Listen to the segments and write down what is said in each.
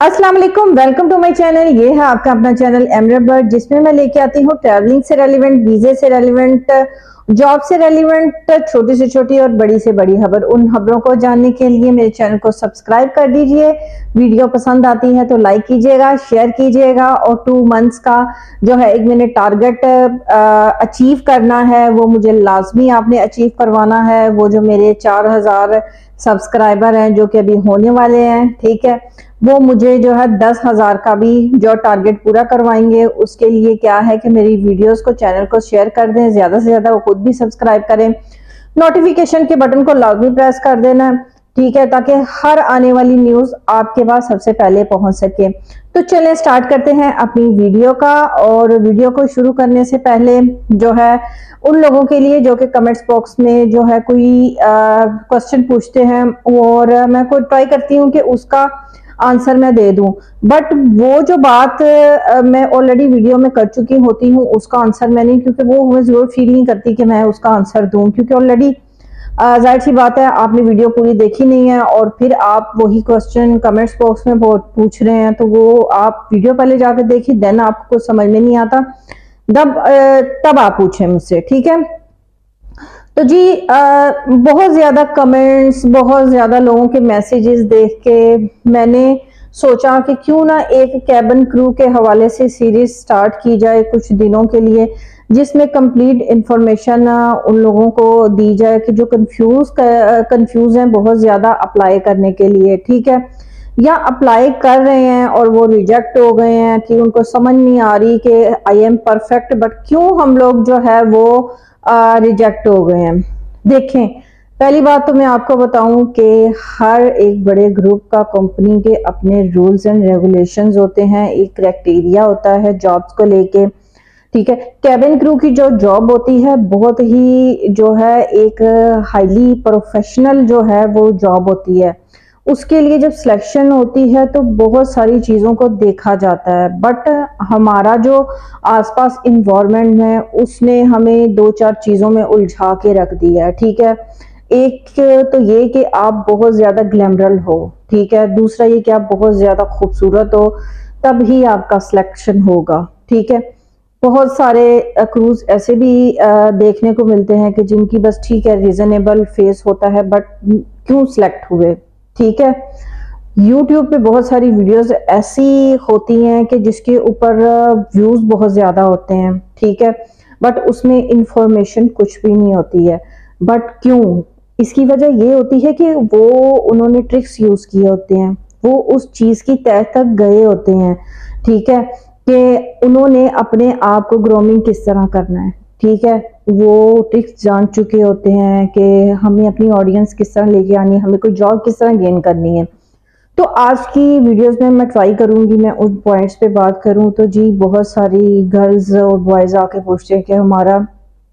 अस्सलाम वालेकुम, welcome to my channel. ये है आपका अपना चैनल एमरेट बर्ड, जिसमें मैं लेके आती हूँ ट्रैवलिंग से रेलिवेंट, वीजे से रेलिवेंट, जॉब से रेलिवेंट, छोटी से छोटी और बड़ी से बड़ी खबर। उन खबरों को जानने के लिए मेरे चैनल को सब्सक्राइब कर दीजिए। वीडियो पसंद आती है तो लाइक कीजिएगा, शेयर कीजिएगा। और 2 मंथ्स का जो है एक मैंने टारगेट अचीव करना है, वो मुझे लाजमी आपने अचीव करवाना है। वो जो मेरे 4000 सब्सक्राइबर हैं जो कि अभी होने वाले हैं, ठीक है, वो मुझे जो है 10,000 का भी जो टारगेट पूरा करवाएंगे। उसके लिए क्या है कि मेरी वीडियोस को, चैनल को शेयर कर दें, ज्यादा से ज्यादा वो खुद भी सब्सक्राइब करें, नोटिफिकेशन के बटन को लाजमी प्रेस कर देना, ठीक है, ताकि हर आने वाली न्यूज आपके पास सबसे पहले पहुंच सके। तो चलें स्टार्ट करते हैं अपनी वीडियो का। और वीडियो को शुरू करने से पहले जो है उन लोगों के लिए जो कि कमेंट्स बॉक्स में जो है कोई क्वेश्चन पूछते हैं, और मैं कोई ट्राई करती हूँ कि उसका आंसर मैं दे दूं, बट वो जो बात मैं ऑलरेडी वीडियो में कर चुकी होती हूँ उसका आंसर मैं नहीं, क्योंकि वो मैं जरूर फील नहीं करती कि मैं उसका आंसर दूं, क्योंकि ऑलरेडी जाहिर सी बात है आपने वीडियो पूरी देखी नहीं है और फिर आप वही क्वेश्चन कमेंट्स बॉक्स में पूछ रहे हैं। तो वो आप वीडियो पहले जाकर देखिए, देन आपको समझ में नहीं आता तब आप पूछें मुझसे, ठीक है। तो जी बहुत ज्यादा कमेंट्स, बहुत ज्यादा लोगों के मैसेजेस देख के मैंने सोचा कि क्यों ना एक कैबिन क्रू के हवाले से सीरीज स्टार्ट की जाए कुछ दिनों के लिए, जिसमें कंप्लीट इंफॉर्मेशन उन लोगों को दी जाए कि जो कंफ्यूज हैं बहुत ज्यादा अप्लाई करने के लिए, ठीक है, या अप्लाई कर रहे हैं और वो रिजेक्ट हो गए हैं कि उनको समझ नहीं आ रही कि आई एम परफेक्ट बट क्यों हम लोग जो है वो रिजेक्ट हो गए हैं। देखें, पहली बात तो मैं आपको बताऊं कि हर एक बड़े ग्रुप का, कंपनी के अपने रूल्स एंड रेगुलेशंस होते हैं, एक क्राइटेरिया होता है जॉब्स को लेके, ठीक है। कैबिन क्रू की जो जॉब होती है बहुत ही जो है एक हाईली प्रोफेशनल जो है वो जॉब होती है। उसके लिए जब सिलेक्शन होती है तो बहुत सारी चीज़ों को देखा जाता है, बट हमारा जो आसपास इन्वायरमेंट है उसने हमें 2-4 चीज़ों में उलझा के रख दिया है, ठीक है। एक तो ये कि आप बहुत ज़्यादा ग्लैमरल हो, ठीक है। दूसरा ये कि आप बहुत ज़्यादा खूबसूरत हो, तब ही आपका सिलेक्शन होगा, ठीक है। बहुत सारे क्रूज ऐसे भी देखने को मिलते हैं कि जिनकी बस ठीक है रीजनेबल फेस होता है बट क्यों सिलेक्ट हुए, ठीक है। YouTube पे बहुत सारी वीडियोस ऐसी होती हैं कि जिसके ऊपर व्यूज बहुत ज्यादा होते हैं, ठीक है, बट उसमें इंफॉर्मेशन कुछ भी नहीं होती है। बट क्यों? इसकी वजह ये होती है कि वो उन्होंने ट्रिक्स यूज किए होते हैं, वो उस चीज की तह तक गए होते हैं, ठीक है, कि उन्होंने अपने आप को ग्रूमिंग किस तरह करना है, ठीक है। वो ट्रिक्स जान चुके होते हैं कि हमें अपनी ऑडियंस किस तरह लेके आनी है, हमें कोई जॉब किस तरह गेन करनी है। तो आज की वीडियोस में मैं ट्राई करूंगी मैं उन पॉइंट्स पे बात करूं। तो जी बहुत सारी गर्ल्स और बॉयज आके पूछते हैं कि हमारा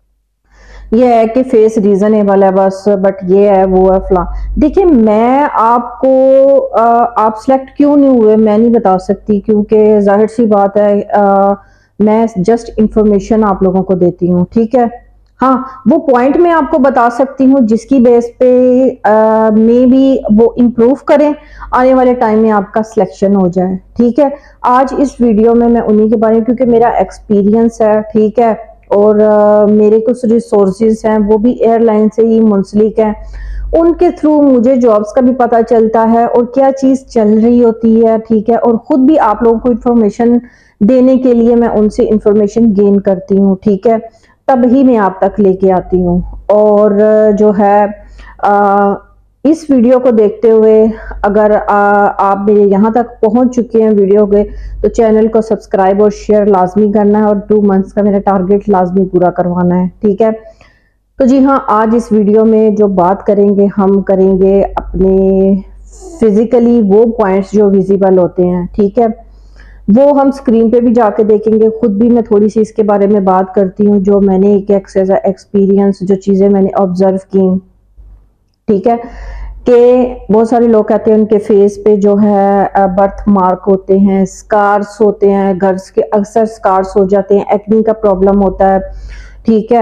ये है कि फेस रीजनेबल है बस, बट ये है वो है फला। देखिए, मैं आपको आप सिलेक्ट क्यों नहीं हुए मैं नहीं बता सकती, क्योंकि जाहिर सी बात है मैं जस्ट इंफॉर्मेशन आप लोगों को देती हूँ, ठीक है। हाँ, वो पॉइंट मैं आपको बता सकती हूँ जिसकी बेस पे मे बी वो इम्प्रूव करें, आने वाले टाइम में आपका सिलेक्शन हो जाए, ठीक है। आज इस वीडियो में मैं उन्हीं के बारे में, क्योंकि मेरा एक्सपीरियंस है, ठीक है, और मेरे कुछ रिसोर्सेज हैं वो भी एयरलाइन से ही मुंसलिक हैं, उनके थ्रू मुझे जॉब्स का भी पता चलता है और क्या चीज़ चल रही होती है, ठीक है। और ख़ुद भी आप लोगों को इन्फॉर्मेशन देने के लिए मैं उनसे इंफॉर्मेशन गेन करती हूँ, ठीक है, तब ही मैं आप तक लेके आती हूँ। और जो है इस वीडियो को देखते हुए अगर आप मेरे यहाँ तक पहुँच चुके हैं वीडियो के, तो चैनल को सब्सक्राइब और शेयर लाजमी करना है और 2 मंथ्स का मेरा टारगेट लाजमी पूरा करवाना है, ठीक है। तो जी हाँ, आज इस वीडियो में जो बात करेंगे हम करेंगे अपने फिजिकली वो पॉइंट्स जो विजिबल होते हैं, ठीक है, वो हम स्क्रीन पे भी जाके देखेंगे। खुद भी मैं थोड़ी सी इसके बारे में बात करती हूँ, जो मैंने एक एक्सपीरियंस, जो चीज़ें मैंने ऑब्जर्व की, ठीक है, कि बहुत सारे लोग कहते हैं उनके फेस पे जो है बर्थ मार्क होते हैं, स्कार्स होते हैं, गर्ल्स के अक्सर स्कार्स हो जाते हैं, एक्ने का प्रॉब्लम होता है, ठीक है।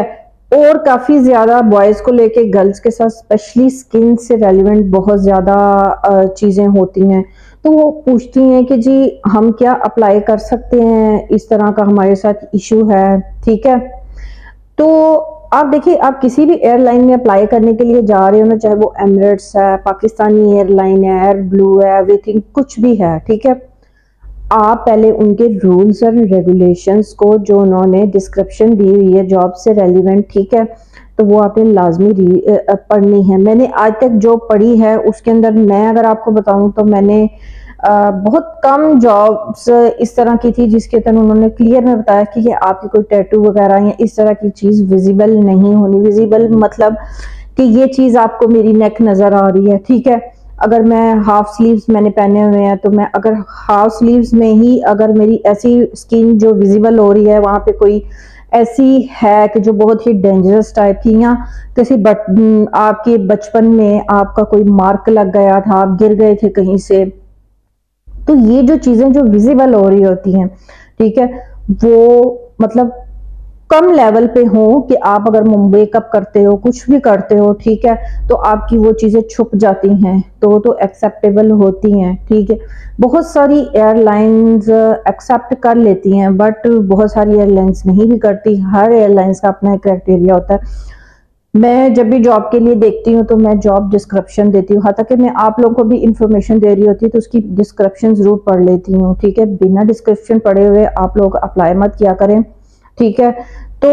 और काफ़ी ज़्यादा बॉयज़ को लेके गर्ल्स के साथ स्पेशली स्किन से रेलिवेंट बहुत ज़्यादा चीज़ें होती हैं। तो वो पूछती हैं कि जी हम क्या अप्लाई कर सकते हैं, इस तरह का हमारे साथ इशू है, ठीक है। तो आप देखिए, आप किसी भी एयरलाइन में अप्लाई करने के लिए जा रहे हो ना, चाहे वो एमिरेट्स है, पाकिस्तानी एयरलाइन है, एयर ब्लू है, एवरीथिंग कुछ भी है, ठीक है। आप पहले उनके रूल्स और रेगुलेशंस को, जो उन्होंने डिस्क्रिप्शन दी हुई है जॉब से रेलिवेंट, ठीक है, तो वो आपने लाजमी पढ़नी है। मैंने आज तक जो पढ़ी है उसके अंदर मैं अगर आपको बताऊं तो मैंने बहुत कम जॉब्स इस तरह की थी जिसके तहत उन्होंने क्लियर में बताया कि आपकी कोई टैटू वगैरह या इस तरह की चीज़ विजिबल नहीं होनी। विजिबल मतलब कि ये चीज़ आपको मेरी नेक नज़र आ रही है, ठीक है। अगर मैं हाफ स्लीव्स मैंने पहने हुए हैं तो मैं अगर हाफ स्लीव्स में ही अगर मेरी ऐसी स्किन जो विजिबल हो रही है, वहाँ पे कोई ऐसी है कि जो बहुत ही डेंजरस टाइप की, या किसी आपके बचपन में आपका कोई मार्क लग गया था, आप गिर गए थे कहीं से, तो ये जो चीजें जो विजिबल हो रही होती हैं, ठीक है, वो मतलब कम लेवल पे हो कि आप अगर मेकअप करते हो, कुछ भी करते हो, ठीक है, तो आपकी वो चीजें छुप जाती हैं, तो वो तो एक्सेप्टेबल होती हैं, ठीक है। बहुत सारी एयरलाइंस एक्सेप्ट कर लेती हैं, बट बहुत सारी एयरलाइंस नहीं भी करती। हर एयरलाइंस का अपना एक क्राइटेरिया होता है। मैं जब भी जॉब के लिए देखती हूँ तो मैं जॉब डिस्क्रिप्शन देती हूँ, हालांकि मैं आप लोगों को भी इंफॉर्मेशन दे रही होती है तो उसकी डिस्क्रिप्शन जरूर पढ़ लेती हूँ, ठीक है। बिना डिस्क्रिप्शन पढ़े हुए आप लोग अप्लाई मत किया करें, ठीक है। तो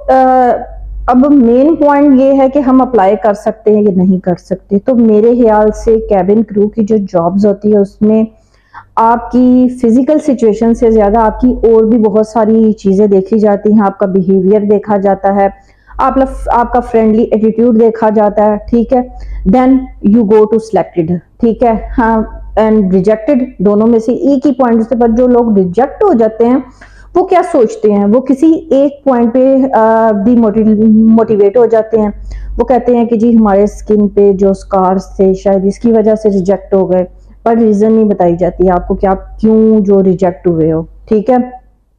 अब मेन पॉइंट ये है कि हम अप्लाई कर सकते हैं या नहीं कर सकते। तो मेरे ख्याल से कैबिन क्रू की जो जॉब्स होती है उसमें आपकी फिजिकल सिचुएशन से ज्यादा आपकी और भी बहुत सारी चीजें देखी जाती हैं। आपका बिहेवियर देखा जाता है, आपका फ्रेंडली एटीट्यूड देखा जाता है, ठीक है। Then you go to selected, ठीक है, हाँ, एंड रिजेक्टेड, दोनों में से एक ही पॉइंट से। पर जो लोग रिजेक्ट हो जाते हैं वो क्या सोचते हैं, वो किसी एक पॉइंट पे मोटिवेट हो जाते हैं। वो कहते हैं कि जी हमारे स्किन पे जो स्कार्स थे शायद इसकी वजह से रिजेक्ट हो गए, पर रीजन नहीं बताई जाती है आपको कि आप क्यों जो रिजेक्ट हुए हो, ठीक है।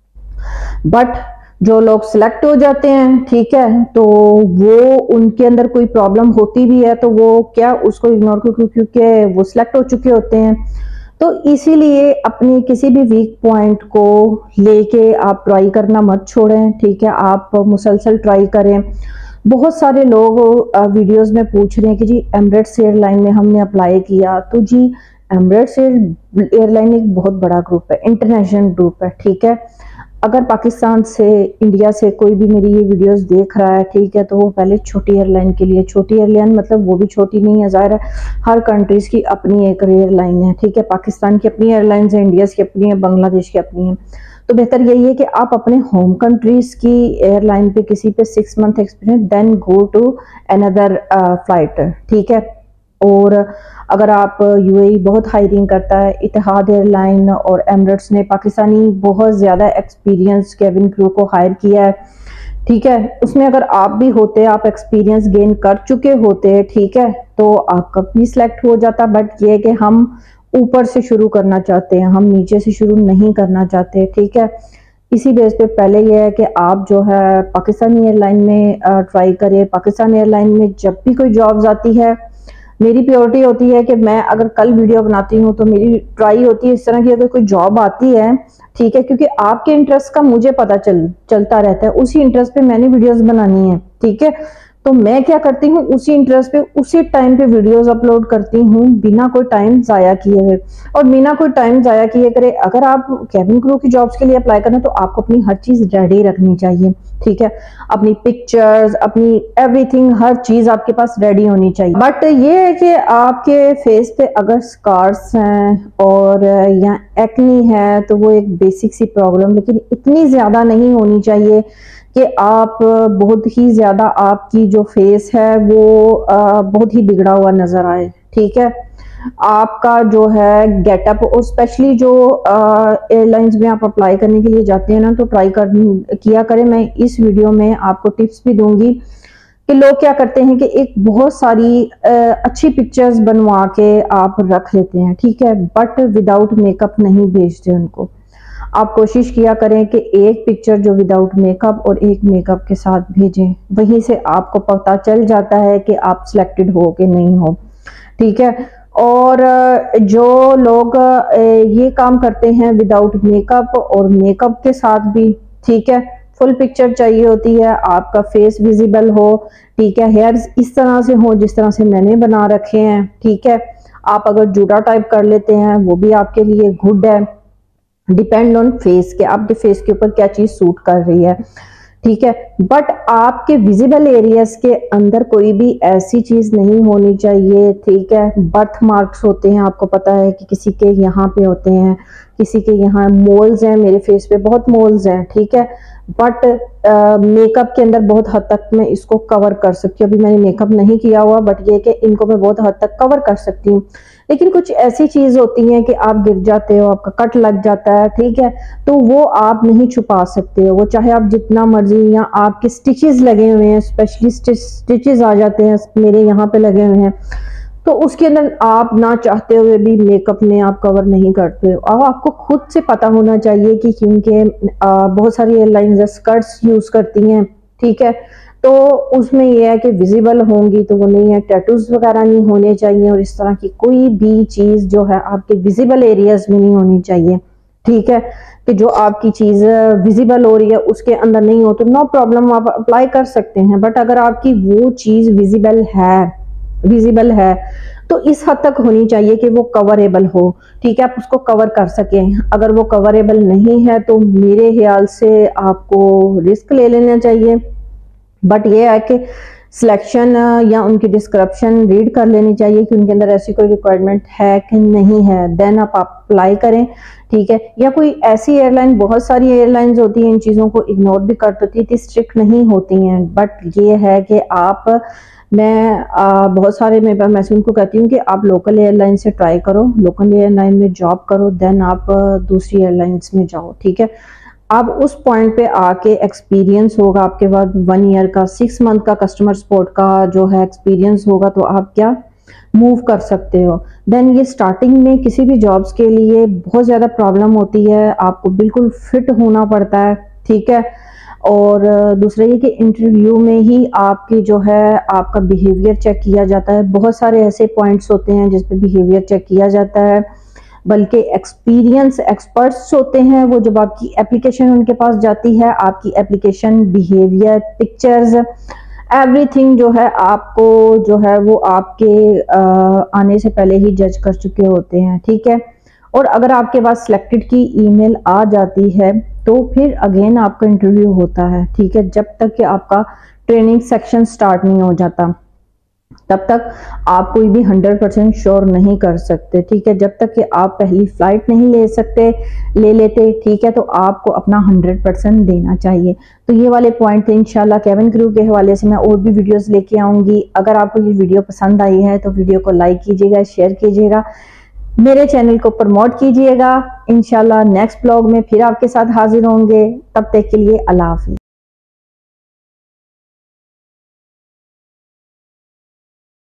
बट जो लोग सिलेक्ट हो जाते हैं, ठीक है, तो वो उनके अंदर कोई प्रॉब्लम होती भी है तो वो क्या उसको इग्नोर क्योंकि वो सिलेक्ट हो चुके होते हैं। तो इसीलिए अपनी किसी भी वीक पॉइंट को लेके आप ट्राई करना मत छोड़ें, ठीक है। आप मुसलसल ट्राई करें। बहुत सारे लोग वीडियोस में पूछ रहे हैं कि जी एमिरेट्स एयरलाइन में हमने अप्लाई किया, तो जी एमिरेट्स एयरलाइन एक बहुत बड़ा ग्रुप है, इंटरनेशनल ग्रुप है, ठीक है। अगर पाकिस्तान से, इंडिया से कोई भी मेरी ये वीडियोस देख रहा है, ठीक है, तो वो पहले छोटी एयरलाइन के लिए, छोटी एयरलाइन मतलब वो भी छोटी नहीं है, ज़ाहिर है हर कंट्रीज की अपनी एक एयरलाइन है, ठीक है। पाकिस्तान की अपनी एयरलाइंस है, इंडिया की अपनी है, बांग्लादेश की अपनी है। तो बेहतर यही है कि आप अपने होम कंट्रीज की एयरलाइन पे किसी पे 6 month experience, then go to another flight, ठीक है। और अगर आप यूएई बहुत हायरिंग करता है, इतिहाद एयरलाइन और एमिरेट्स ने पाकिस्तानी बहुत ज़्यादा एक्सपीरियंस कैबिन क्रू को हायर किया है, ठीक है। उसमें अगर आप भी होते, आप एक्सपीरियंस गेन कर चुके होते, ठीक है, तो आपका भी सिलेक्ट हो जाता। बट ये है कि हम ऊपर से शुरू करना चाहते हैं, हम नीचे से शुरू नहीं करना चाहते, ठीक है। इसी बेस पे पहले यह है कि आप जो है पाकिस्तानी एयरलाइन में ट्राई करें। पाकिस्तान एयरलाइन में जब भी कोई जॉब्स आती है, मेरी प्योरिटी होती है कि मैं अगर कल वीडियो बनाती हूँ तो मेरी ट्राई होती है इस तरह की, अगर कोई जॉब आती है, ठीक है, क्योंकि आपके इंटरेस्ट का मुझे पता चलता रहता है, उसी इंटरेस्ट पे मैंने वीडियोस बनानी है, ठीक है। तो मैं क्या करती हूँ, उसी इंटरेस्ट पे उसी टाइम पे वीडियोस अपलोड करती हूँ, बिना कोई टाइम जाया किए हुए। और बिना कोई टाइम जाया किए करे, अगर आप कैबिन क्रू की जॉब्स के लिए अप्लाई करना तो आपको अपनी हर चीज रेडी रखनी चाहिए, ठीक है। अपनी पिक्चर्स, अपनी एवरीथिंग, हर चीज आपके पास रेडी होनी चाहिए। बट ये है कि आपके फेस पे अगर स्कार्स हैं और या एक्नी है तो वो एक बेसिक सी प्रॉब्लम, लेकिन इतनी ज्यादा नहीं होनी चाहिए कि आप बहुत ही ज्यादा, आपकी जो फेस है वो बहुत ही बिगड़ा हुआ नजर आए, ठीक है। आपका जो है गेटअप, और स्पेशली जो एयरलाइंस में आप अप्लाई करने के लिए जाते हैं ना, तो ट्राई किया करें। मैं इस वीडियो में आपको टिप्स भी दूंगी कि लोग क्या करते हैं कि एक बहुत सारी अच्छी पिक्चर्स बनवा के आप रख लेते हैं, ठीक है, बट विदाउट मेकअप नहीं भेजते उनको। आप कोशिश किया करें कि एक पिक्चर जो विदाउट मेकअप और एक मेकअप के साथ भेजें, वहीं से आपको पता चल जाता है कि आप सिलेक्टेड हो कि नहीं हो, ठीक है। और जो लोग ये काम करते हैं विदाउट मेकअप और मेकअप के साथ भी, ठीक है, फुल पिक्चर चाहिए होती है, आपका फेस विजिबल हो, ठीक है, हेयर्स इस तरह से हो जिस तरह से मैंने बना रखे हैं, ठीक है। आप अगर जूड़ा टाइप कर लेते हैं वो भी आपके लिए गुड है, डिपेंड ऑन फेस के आपके फेस के ऊपर क्या चीज सूट कर रही है, ठीक है। बट आपके विजिबल एरियाज के अंदर कोई भी ऐसी चीज नहीं होनी चाहिए, ठीक है। बर्थ मार्क्स होते हैं, आपको पता है कि किसी के यहाँ पे होते हैं, किसी के यहाँ मोल्स हैं, मेरे फेस पे बहुत मोल्स हैं, ठीक है। बट मेकअप के अंदर बहुत हद तक मैं इसको कवर कर सकती हूँ। अभी मैंने मेकअप नहीं किया हुआ, बट ये कि इनको मैं बहुत हद तक कवर कर सकती हूँ। लेकिन कुछ ऐसी चीज होती हैं कि आप गिर जाते हो, आपका कट लग जाता है, ठीक है, तो वो आप नहीं छुपा सकते हो, वो चाहे आप जितना मर्जी, या आपके स्टिचेस लगे हुए हैं, स्पेशली स्टिचेस आ जाते हैं, मेरे यहाँ पे लगे हुए हैं, तो उसके अंदर आप ना चाहते हुए भी मेकअप में आप कवर नहीं करते हो। अब आपको खुद से पता होना चाहिए कि क्योंकि बहुत सारी एयरलाइंस स्कर्ट्स यूज करती हैं, ठीक है, तो उसमें यह है कि विजिबल होंगी तो वो नहीं है, टैटूज वगैरह नहीं होने चाहिए, और इस तरह की कोई भी चीज जो है आपके विजिबल एरियाज में नहीं होनी चाहिए, ठीक है। कि जो आपकी चीज विजिबल हो रही है उसके अंदर नहीं हो तो नो प्रॉब्लम, आप अप्लाई कर सकते हैं। बट अगर आपकी वो चीज विजिबल है तो इस हद तक होनी चाहिए कि वो कवरेबल हो, ठीक है, आप उसको कवर कर सकें। अगर वो कवरेबल नहीं है तो मेरे ख्याल से आपको रिस्क ले लेना चाहिए। बट ये है कि सिलेक्शन या उनकी डिस्क्रिप्शन रीड कर लेनी चाहिए कि उनके अंदर ऐसी कोई रिक्वायरमेंट है कि नहीं है, देन आप अप्लाई करें, ठीक है। या कोई ऐसी एयरलाइन, बहुत सारी एयरलाइंस होती हैं इन चीज़ों को इग्नोर भी कर देती है, स्ट्रिक्ट नहीं होती हैं। बट ये है कि आप बहुत सारे मैं उनको कहती हूँ कि आप लोकल एयरलाइन से ट्राई करो, लोकल एयरलाइन में जॉब करो, देन आप दूसरी एयरलाइंस में जाओ, ठीक है। अब उस पॉइंट पे आके एक्सपीरियंस होगा आपके पास 1 ईयर का, 6 मंथ का कस्टमर सपोर्ट का जो है एक्सपीरियंस होगा, तो आप क्या मूव कर सकते हो। देन ये स्टार्टिंग में किसी भी जॉब्स के लिए बहुत ज़्यादा प्रॉब्लम होती है, आपको बिल्कुल फिट होना पड़ता है, ठीक है। और दूसरा ये कि इंटरव्यू में ही आपकी जो है आपका बिहेवियर चेक किया जाता है। बहुत सारे ऐसे पॉइंट्स होते हैं जिस पे बिहेवियर चेक किया जाता है, बल्कि एक्सपीरियंस एक्सपर्ट्स होते हैं वो, जब आपकी एप्लीकेशन उनके पास जाती है, आपकी एप्लीकेशन, बिहेवियर, पिक्चर्स, एवरीथिंग जो है आपको जो है वो आपके आने से पहले ही जज कर चुके होते हैं, ठीक है। और अगर आपके पास सिलेक्टेड की ईमेल आ जाती है तो फिर अगेन आपका इंटरव्यू होता है, ठीक है। जब तक कि आपका ट्रेनिंग सेक्शन स्टार्ट नहीं हो जाता तब तक आप कोई भी 100% श्योर नहीं कर सकते, ठीक है। जब तक कि आप पहली फ्लाइट नहीं ले लेते, ठीक है, तो आपको अपना 100% देना चाहिए। तो ये वाले पॉइंट थे। इंशाल्लाह केबिन क्रू के हवाले से मैं और भी वीडियोस लेके आऊंगी। अगर आपको ये वीडियो पसंद आई है तो वीडियो को लाइक कीजिएगा, शेयर कीजिएगा, मेरे चैनल को प्रमोट कीजिएगा। इंशाल्लाह नेक्स्ट ब्लॉग में फिर आपके साथ हाजिर होंगे, तब तक के लिए अल्लाह हाफिज।